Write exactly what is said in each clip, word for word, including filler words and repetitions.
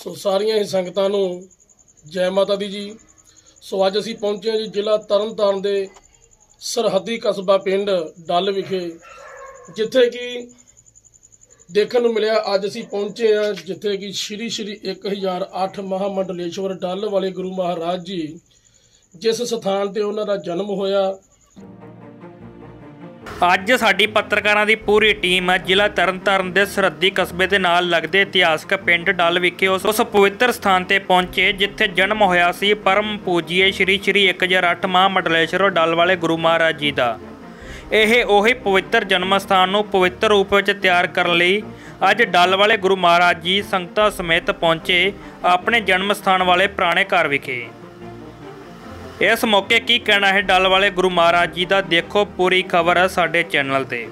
सो सारिया ही संगतां नूं जय माता दी जी। सो अज असीं पहुंचे हैं जी जिला तरन तारण दे सरहदी कस्बा पिंड डल विखे, जिथे कि देखण नूं मिलिया। अज असीं पहुंचे हैं जिथे कि श्री श्री एक हज़ार अठ महामंडलेश्वर डल वाले गुरु महाराज जी जिस स्थान ते उन्हां दा जन्म होया। ਅੱਜ ਸਾਡੀ ਪੱਤਰਕਾਰਾਂ ਦੀ ਪੂਰੀ ਟੀਮ ਜ਼ਿਲ੍ਹਾ ਤਰਨਤਾਰਨ ਦੇ ਸਰਹੱਦੀ ਕਸਬੇ ਦੇ ਨਾਲ ਲੱਗਦੇ ਇਤਿਹਾਸਕ ਪਿੰਡ ਡੱਲ ਵਿਖੇ ਉਸ ਉਸ ਪਵਿੱਤਰ ਸਥਾਨ ਤੇ ਪਹੁੰਚੇ ਜਿੱਥੇ ਜਨਮ ਹੋਇਆ ਸੀ ਪਰਮ ਪੂਜੀਏ ਸ਼੍ਰੀ ਸ਼੍ਰੀ ਇੱਕ ਹਜ਼ਾਰ ਅੱਠ ਮਹਾਮੰਡਲੇਸ਼ਵਰ ਡੱਲ ਵਾਲੇ ਗੁਰੂ ਮਹਾਰਾਜ ਜੀ ਦਾ। ਇਹ ਉਹੀ ਪਵਿੱਤਰ ਜਨਮ ਸਥਾਨ ਨੂੰ ਪਵਿੱਤਰ ਰੂਪ ਵਿੱਚ ਤਿਆਰ ਕਰਨ ਲਈ ਅੱਜ ਡੱਲ ਵਾਲੇ ਗੁਰੂ ਮਹਾਰਾਜ ਜੀ ਸੰਗਤਾਂ ਸਮੇਤ ਪਹੁੰਚੇ ਆਪਣੇ ਜਨਮ ਸਥਾਨ ਵਾਲੇ ਪੁਰਾਣੇ ਘਰ ਵਿਖੇ। इस मौके की कहना है डल वाले गुरु महाराज जी का, देखो पूरी खबर है साडे चैनल ते।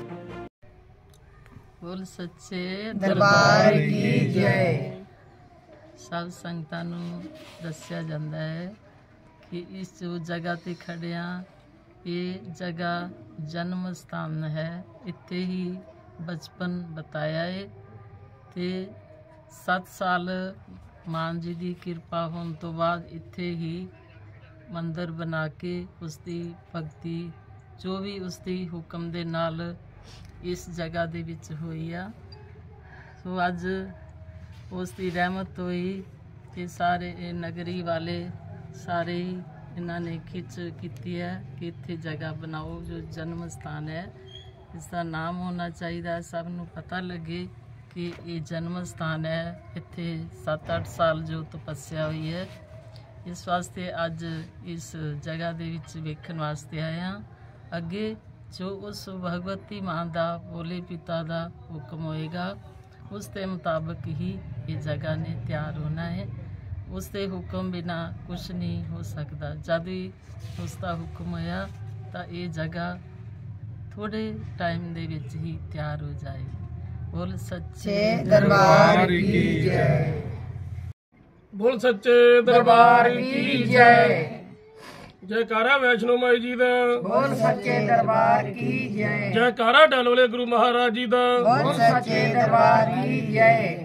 बोल सच्चे दरबार की जय। सब संगतां नूं दस्सिया जांदा है कि इस जो जगह ते खड़े हाँ, ये जगह जन्म स्थान है। इत्थे ही बचपन बताया है ते सत्त साल मान जी की कृपा होने तो बाद इत्थे ही मंदिर बना के उसकी भगती जो भी उसकी हुक्म दे नाल इस जगह दे विच होई आ। सो अज उसकी रहमत होई कि सारे नगरी वाले सारे ही इन्होंने खिच की है कि इत्थे जगह बनाओ जो जन्म स्थान है, इसका नाम होना चाहिए। सब नूं पता लगे कि ये जन्म स्थान है। इत्थे सत्त अठ साल जो तपस्या हुई है, इस वास्ते अज इस जगह दे विच वेखण वास्ते आए हाँ। अगे जो उस भगवती मां दा भोले पिता दा हुक्म होएगा उसके मुताबिक ही ये जगह ने तैयार होना है। उसके हुक्म बिना कुछ नहीं हो सकता। जब भी उसका हुक्म होया तो ये जगह थोड़े टाइम दे विच ही तैयार हो जाए। बोल सच्चे दरबार की जय। बोल सच्चे दरबार की जय। जयकारा वैष्णो माई जी दा। बोल सच्चे दरबार की जय। जयकारा डल वाले गुरु महाराज जी दा। बोल सच्चे दरबार की जय।